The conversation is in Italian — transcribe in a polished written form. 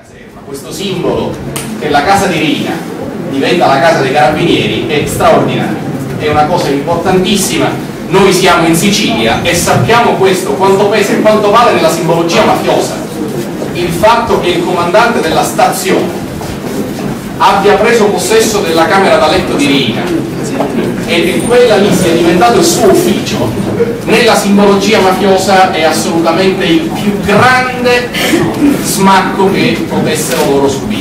caserma, questo simbolo che la casa di Riina diventa la casa dei carabinieri è straordinario, è una cosa importantissima. Noi siamo in Sicilia e sappiamo questo, quanto pesa e quanto vale nella simbologia mafiosa il fatto che il comandante della stazione abbia preso possesso della camera da letto di Riina e che quella lì sia diventato il suo ufficio. Nella simbologia mafiosa è assolutamente il più grande smacco che potessero loro subire.